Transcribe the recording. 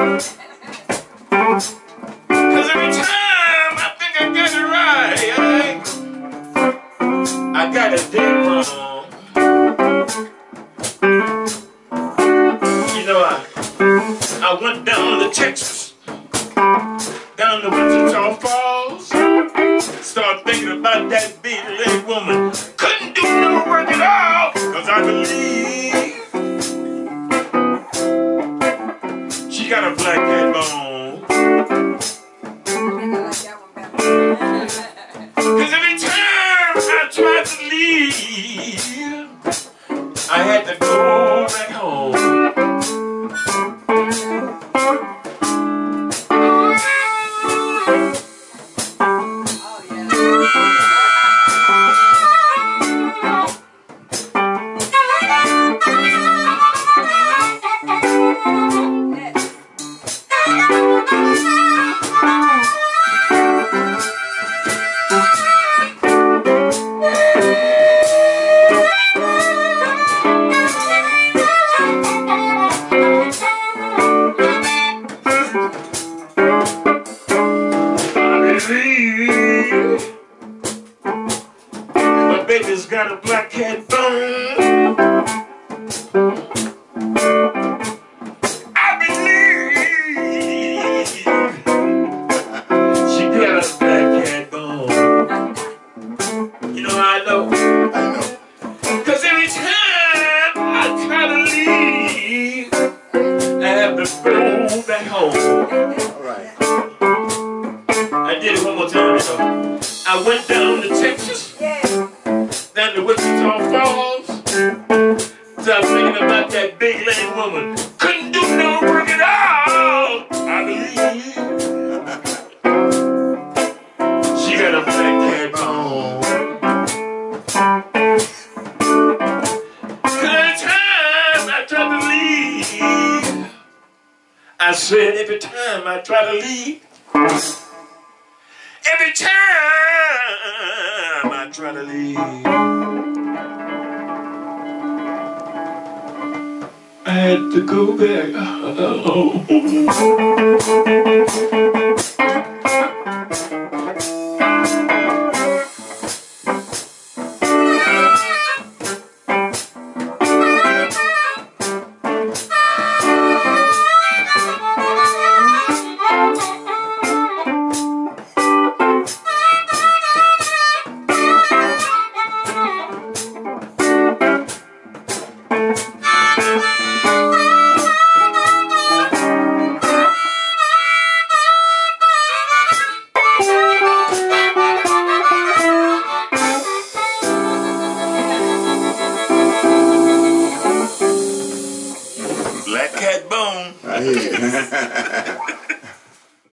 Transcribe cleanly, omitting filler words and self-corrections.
Cause every time I think I got it right, I got it dead wrong. You know, I went down to Texas, down to Wichita Falls, started thinking about that big leg woman. Couldn't do no work at all, cause I believe she got a black cat bone. Cause every time I tried to leave, I had to go back home. My baby's got a black cat bone. I believe she got a black cat bone. You know how I know? Cause every time I try to leave, I have to go back home. Alright. I did it one more time, you know. I went down to Texas, down to Wichita Falls, started thinking about that big lady woman. Couldn't do no work at all, I believe. She got a black cat bone. Every time I try to leave, I said every time I try to leave, every time I try to leave, I had to go back home.